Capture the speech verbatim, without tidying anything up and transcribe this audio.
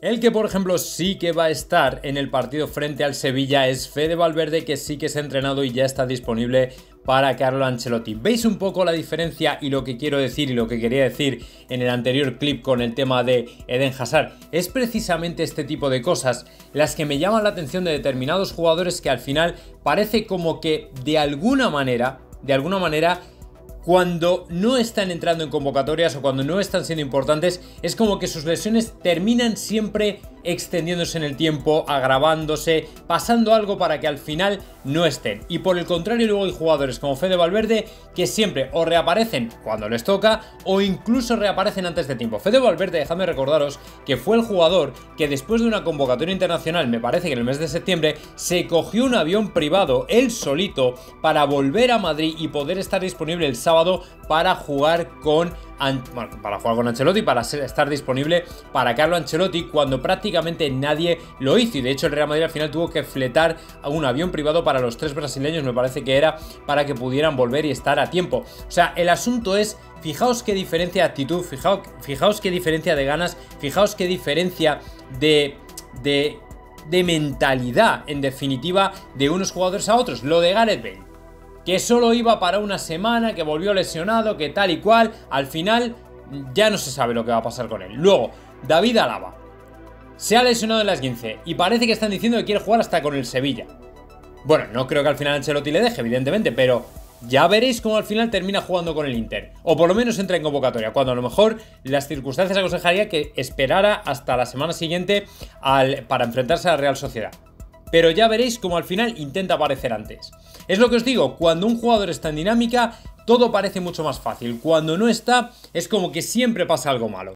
El que, por ejemplo, sí que va a estar en el partido frente al Sevilla es Fede Valverde, que sí que se ha entrenado y ya está disponible para Carlo Ancelotti. ¿Veis un poco la diferencia y lo que quiero decir y lo que quería decir en el anterior clip con el tema de Eden Hazard? Es precisamente este tipo de cosas las que me llaman la atención de determinados jugadores que al final parece como que de alguna manera, de alguna manera... cuando no están entrando en convocatorias o cuando no están siendo importantes, es como que sus lesiones terminan siempre extendiéndose en el tiempo, agravándose, pasando algo para que al final no estén. Y por el contrario, luego hay jugadores como Fede Valverde que siempre o reaparecen cuando les toca o incluso reaparecen antes de tiempo. Fede Valverde, dejadme recordaros que fue el jugador que después de una convocatoria internacional, me parece que en el mes de septiembre, se cogió un avión privado él solito para volver a Madrid y poder estar disponible el sábado para jugar con Bueno, para jugar con Ancelotti, para ser, estar disponible para Carlo Ancelotti cuando prácticamente nadie lo hizo. Y de hecho el Real Madrid al final tuvo que fletar a un avión privado para los tres brasileños, me parece que era, para que pudieran volver y estar a tiempo. O sea, el asunto es, fijaos qué diferencia de actitud, fijaos, fijaos qué diferencia de ganas, fijaos qué diferencia de... de de mentalidad, en definitiva, de unos jugadores a otros. Lo de Gareth Bale, que solo iba para una semana, que volvió lesionado, que tal y cual, al final ya no se sabe lo que va a pasar con él. Luego, David Alaba se ha lesionado en las quince y parece que están diciendo que quiere jugar hasta con el Sevilla. Bueno, no creo que al final Ancelotti le deje, evidentemente, pero ya veréis cómo al final termina jugando con el Inter, o por lo menos entra en convocatoria, cuando a lo mejor las circunstancias aconsejaría que esperara hasta la semana siguiente al, para enfrentarse a la Real Sociedad. Pero ya veréis cómo al final intenta aparecer antes. Es lo que os digo, cuando un jugador está en dinámica, todo parece mucho más fácil. Cuando no está, es como que siempre pasa algo malo.